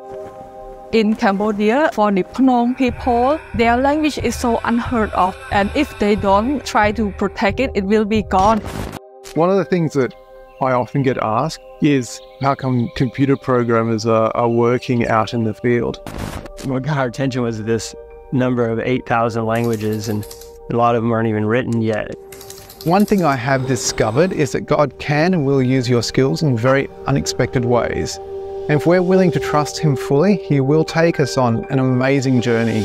In Cambodia, for the Phnom people, their language is so unheard of, and if they don't try to protect it, it will be gone. One of the things that I often get asked is how come computer programmers are working out in the field? What got our attention was this number of 8,000 languages, and a lot of them aren't even written yet. One thing I have discovered is that God can and will use your skills in very unexpected ways. And if we're willing to trust Him fully, He will take us on an amazing journey.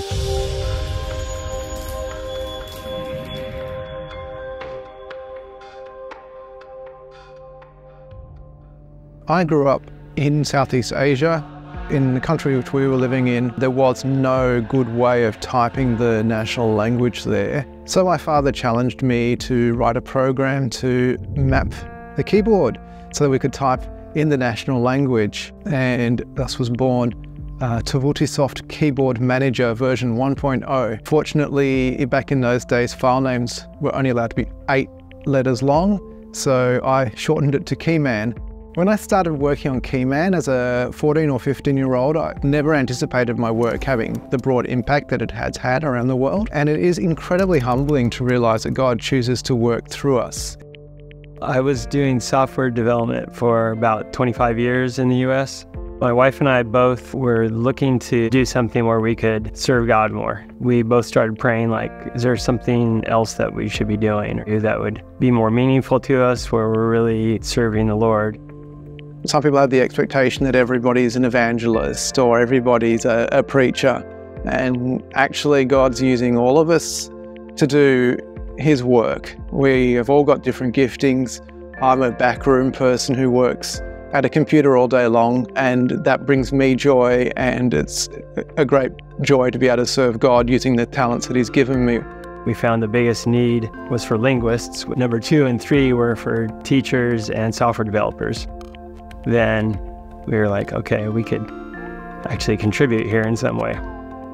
I grew up in Southeast Asia. In the country which we were living in, there was no good way of typing the national language there. So my father challenged me to write a program to map the keyboard so that we could type in the national language. And thus was born Tavutisoft Keyboard Manager version 1.0. Fortunately, back in those days, file names were only allowed to be 8 letters long, so I shortened it to Keyman. When I started working on Keyman as a 14 or 15-year-old, I never anticipated my work having the broad impact that it has had around the world. And it is incredibly humbling to realize that God chooses to work through us. I was doing software development for about 25 years in the US. My wife and I both were looking to do something where we could serve God more. We both started praying, like, is there something else that we should be doing or that would be more meaningful to us, where we're really serving the Lord? Some people have the expectation that everybody's an evangelist or everybody's a preacher. And actually, God's using all of us to do His work. We have all got different giftings. I'm a backroom person who works at a computer all day long, and that brings me joy, and it's a great joy to be able to serve God using the talents that He's given me. We found the biggest need was for linguists. Number 2 and 3 were for teachers and software developers. Then we were like, okay, we could actually contribute here in some way.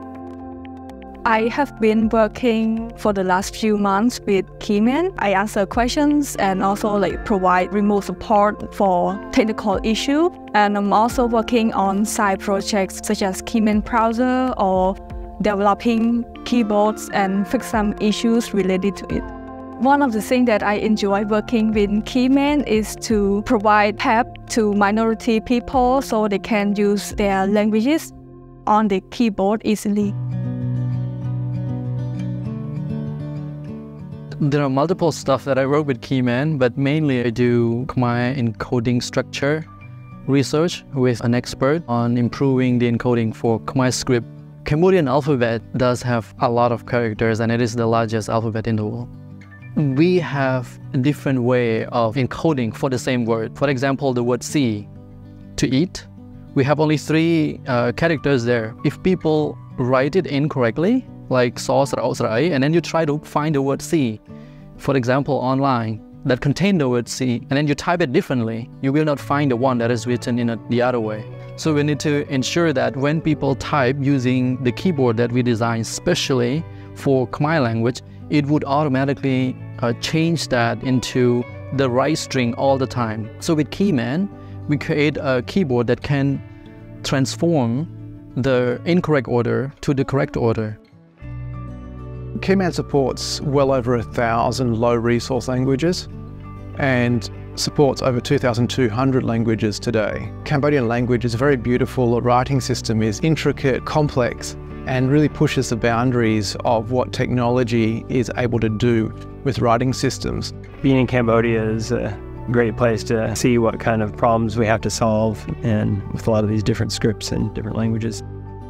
I have been working for the last few months with Keyman. I answer questions and also provide remote support for technical issues. And I'm also working on side projects such as Keyman browser or developing keyboards and fix some issues related to it. One of the things that I enjoy working with Keyman is to provide help to minority people so they can use their languages on the keyboard easily. There are multiple stuff that I wrote with Keyman, but mainly I do Khmer encoding structure research with an expert on improving the encoding for Khmer script. Cambodian alphabet does have a lot of characters, and it is the largest alphabet in the world. We have a different way of encoding for the same word. For example, the word C, to eat, we have only 3 characters there. If people write it incorrectly, like saw, and then you try to find the word C, for example, online, that contain the word C, and then you type it differently, you will not find the one that is written in the other way. So we need to ensure that when people type using the keyboard that we designed specially for Khmer language, it would automatically change that into the right string all the time. So with Keyman, we create a keyboard that can transform the incorrect order to the correct order. Keyman supports well over 1,000 low-resource languages and supports over 2,200 languages today. Cambodian language is very beautiful. The writing system is intricate, complex, and really pushes the boundaries of what technology is able to do with writing systems. Being in Cambodia is a great place to see what kind of problems we have to solve, and with a lot of these different scripts and different languages.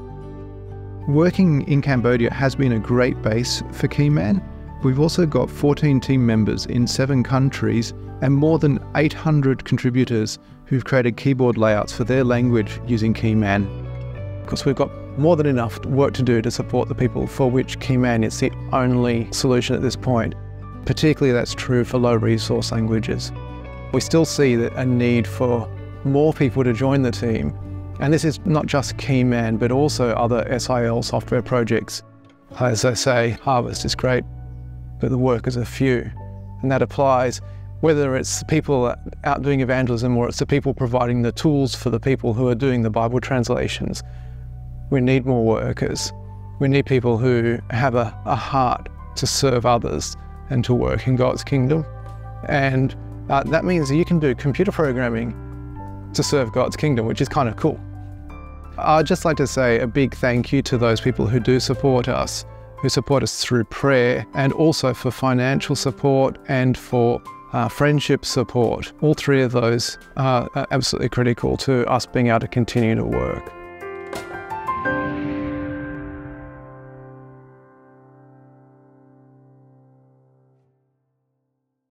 Working in Cambodia has been a great base for Keyman. We've also got 14 team members in 7 countries and more than 800 contributors who've created keyboard layouts for their language using Keyman. Because we've got more than enough work to do to support the people for which Keyman is the only solution at this point. Particularly that's true for low-resource languages. We still see a need for more people to join the team. And this is not just Keyman, but also other SIL software projects. As I say, harvest is great, but the workers are few. And that applies Whether it's people out doing evangelism or it's the people providing the tools for the people who are doing the Bible translations, we need more workers. We need people who have a heart to serve others and to work in God's kingdom. And that means that you can do computer programming to serve God's kingdom, which is kind of cool. I'd just like to say a big thank you to those people who do support us, who support us through prayer and also for financial support and for friendship support. All three of those are absolutely critical to us being able to continue to work.